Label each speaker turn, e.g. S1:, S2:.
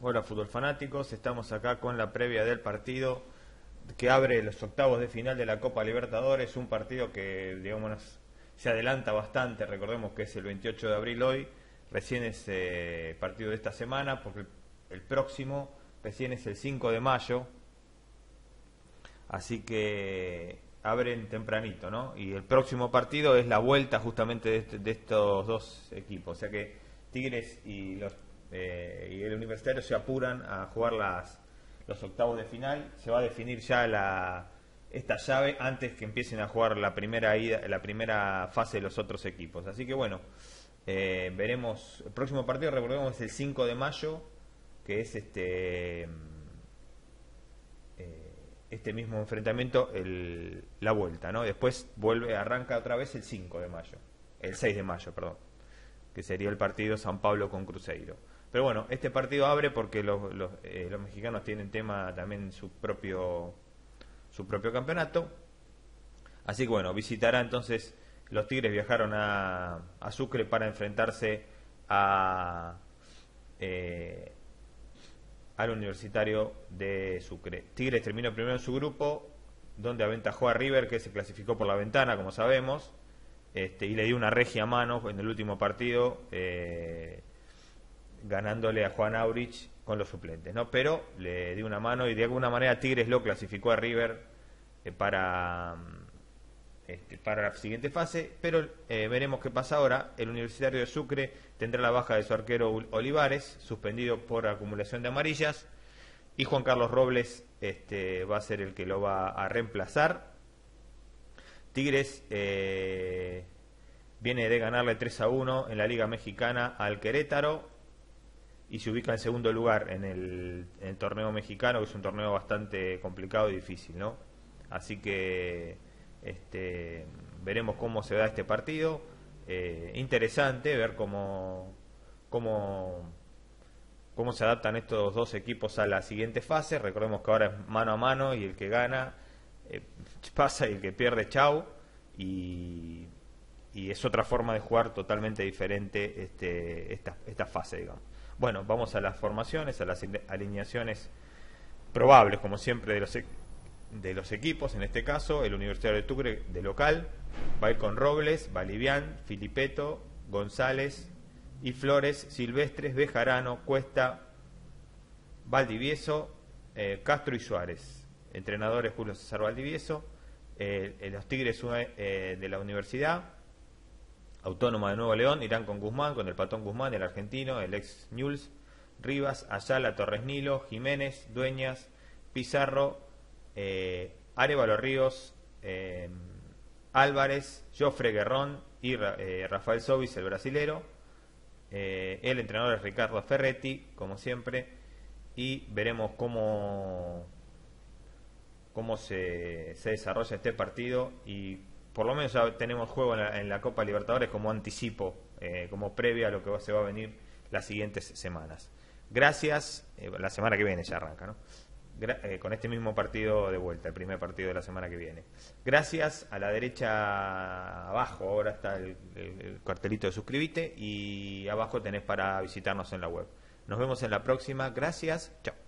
S1: Hola fútbol fanáticos, estamos acá con la previa del partido que abre los octavos de final de la Copa Libertadores, un partido que digamos se adelanta bastante, recordemos que es el 28 de abril hoy, recién es partido de esta semana, porque el próximo recién es el 5 de mayo, así que abren tempranito, ¿no? Y el próximo partido es la vuelta justamente de estos dos equipos, o sea que Tigres y el Universitario se apuran a jugar los octavos de final. Se va a definir ya esta llave antes que empiecen a jugar la primera fase de los otros equipos. Así que bueno, veremos. El próximo partido, recordemos, es el 5 de mayo, que es este mismo enfrentamiento, la vuelta, ¿no? Después arranca otra vez el 5 de mayo, el 6 de mayo, perdón, que sería el partido San Pablo con Cruzeiro. Pero bueno, este partido abre porque los mexicanos tienen tema también su propio campeonato. Así que bueno, visitará entonces, los Tigres viajaron a Sucre para enfrentarse al Universitario de Sucre. Tigres terminó primero en su grupo, donde aventajó a River, que se clasificó por la ventana, como sabemos, y le dio una regia mano en el último partido, ganándole a Juan Aurich con los suplentes, ¿no? Pero le dio una mano y de alguna manera Tigres lo clasificó a River para la siguiente fase, pero veremos qué pasa ahora. El Universitario de Sucre tendrá la baja de su arquero Olivares, suspendido por acumulación de amarillas, y Juan Carlos Robles va a ser el que lo va a reemplazar. Tigres viene de ganarle 3-1 en la Liga Mexicana al Querétaro y se ubica en segundo lugar en el torneo mexicano, que es un torneo bastante complicado y difícil, ¿no? Así que veremos cómo se da este partido. Interesante ver cómo se adaptan estos dos equipos a la siguiente fase. Recordemos que ahora es mano a mano y el que gana pasa y el que pierde chau, y es otra forma de jugar totalmente diferente esta fase, digamos. Bueno, vamos a las formaciones, a las alineaciones probables, como siempre, de los equipos. En este caso, el Universitario de Sucre de local va a ir con Robles, Valivián, Filipeto, González y Flores, Silvestres, Bejarano, Cuesta, Valdivieso, Castro y Suárez. Entrenadores Julio César Valdivieso. Los Tigres de la Universidad Autónoma de Nuevo León irán con Guzmán, con el Patón Guzmán, el argentino, el ex Newell's, Rivas, Ayala, Torres Nilo, Jiménez, Dueñas, Pizarro, Arévalo Ríos, Álvarez, Jofre Guerrón y Rafael Sobis, el brasilero. El entrenador es Ricardo Ferretti, como siempre, y veremos cómo se desarrolla este partido, y por lo menos ya tenemos juego en la Copa Libertadores como anticipo, como previa a lo que se va a venir las siguientes semanas. Gracias, la semana que viene ya arranca, ¿no? Con este mismo partido de vuelta, el primer partido de la semana que viene. Gracias. A la derecha abajo ahora está el cartelito de suscribite, y abajo tenés para visitarnos en la web. Nos vemos en la próxima. Gracias. Chao.